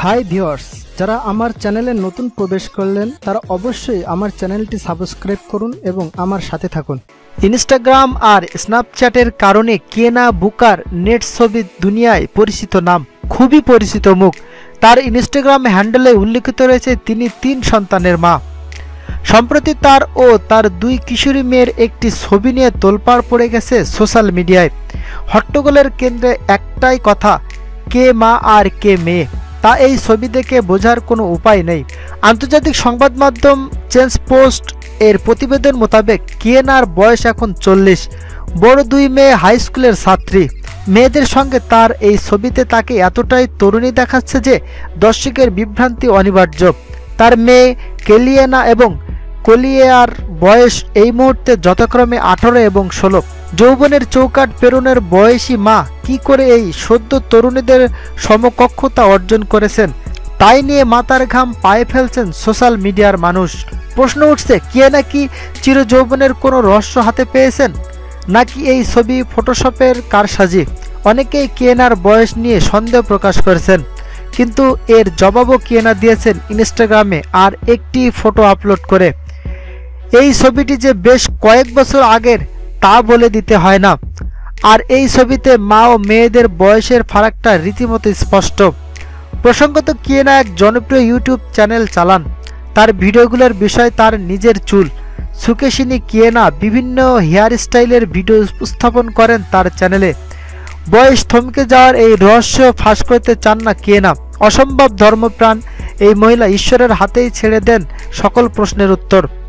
Hi viewers, যারা আমার চ্যানেলে নতুন প্রবেশ করলেন তারা অবশ্যই আমার চ্যানেলটি সাবস্ক্রাইব করুন এবং আমার সাথে থাকুন। ইনস্টাগ্রাম আর স্ন্যাপচ্যাটের কারণে কেনা বুকার নেট ছবি দুনিয়ায় পরিচিত নাম, খুবই পরিচিত মুখ। তার ইনস্টাগ্রাম হ্যান্ডেলে উল্লেখিত রয়েছে তিনি 3 সন্তানের মা। সম্প্রতি তার ও তার 2 কিশোরী মেয়ের একটি ছবি নিয়ে তোলপাড় পড়ে গেছে সোশ্যাল মিডিয়ায়। হট্টগোলের কেন্দ্রে একটাই কথা, কে মা আর কে মেয়ে, তা এই ছবি দেখে বোঝার কোনো উপায় নেই। আন্তর্জাতিক সংবাদ মাধ্যম চেঞ্জ পোস্ট এর প্রতিবেদন মোতাবেক কিয়েনার বয়স এখন 40। বড় 2 মেয়ে হাই স্কুলের ছাত্রী। মেয়েদের সঙ্গে তার এই ছবিতে তাকে এতটাই তরুণী দেখাচ্ছে যে দর্শকের বিভ্রান্তি অনিবার্য। তার মেয়ে কেলিয়েনা এবং কলিয়েয়ার বয়স এই মুহূর্তে যথাক্রমে 18 এবং 16। যৌবনের চৌকাঠ পেরোনোর বয়সী মা কি করে এই সদ্য তরুণীদের সমকক্ষতা অর্জন করেছেন, তাই নিয়ে মাথার ঘাম পায়ে ফেলছেন সোশ্যাল মিডিয়ার মানুষ। প্রশ্ন উঠছে, কিয়েনা কি চিরযৌবনের কোনো রহস্য হাতে পেয়েছেন, নাকি এই ছবি ফটোশপের কারসাজি? অনেকেই কিয়েনার বয়স নিয়ে সন্দেহ প্রকাশ করেছেন, কিন্তু এর জবাবও কিয়েনা দিয়েছেন ইনস্টাগ্রামে আর একটি ফটো আপলোড করে। এই ছবিটি যে বেশ কয়েক বছর আগের তা বলে দিতে হয় না। আর এই ছবিতে মা ও মেয়েদের বয়সের ফারাকটা রীতিমতো স্পষ্ট। প্রসঙ্গত, কিয়েনা এক জনপ্রিয় ইউটিউব চ্যানেল চালান। তার ভিডিওগুলোর বিষয় তার নিজের চুল। সুকেশিনী কিয়েনা বিভিন্ন হেয়ার স্টাইলের ভিডিও উপস্থাপন করেন তার চ্যানেলে। বয়স থমকে যাওয়ার এই রহস্য ফাঁস করতে চান না কিয়েনা। অসম্ভব ধর্মপ্রাণ এই মহিলা ঈশ্বরের হাতেই ছেড়ে দেন সকল প্রশ্নের উত্তর।